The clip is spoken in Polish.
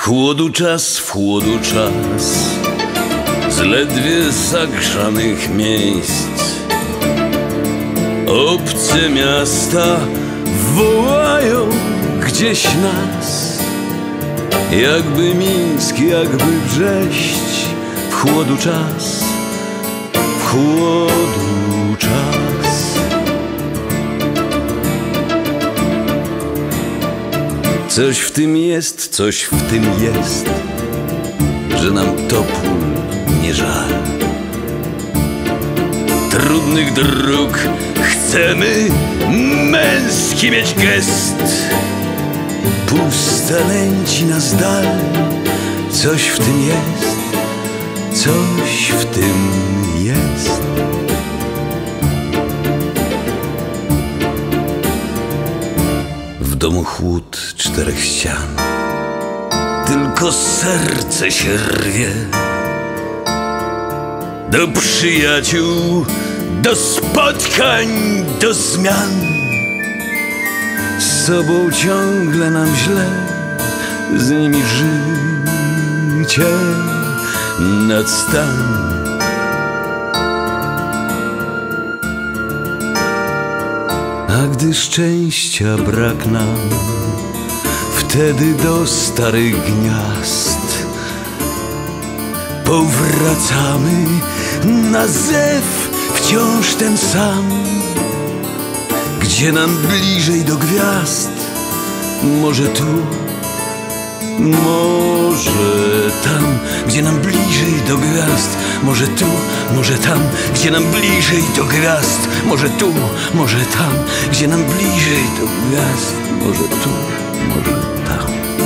w chłodu czas, z ledwie zagrzanych miejsc. Obce miasta wołają gdzieś nas, jakby Mińsk, jakby Brześć. W chłodu czas, w chłodu czas. Coś w tym jest, że nam topól nie żal. Trudnych dróg chcemy męski mieć gest. Pusta nęci nas dal. Coś w tym jest, coś w tym jest. W domu chłód czterech ścian, tylko serce się rwie. Do przyjaciół, do spotkań, do zmian. Z sobą ciągle nam źle, z nimi życie nad stan. A gdy szczęścia brak nam, wtedy do starych gniazd powracamy na zew wciąż ten sam. Gdzie nam bliżej do gwiazd, może tu, może tam. Gdzie nam bliżej do gwiazd, może tu, może tam. Gdzie nam bliżej do gwiazd, może tu, może tam. Gdzie nam bliżej do gwiazd, może tu, może tam.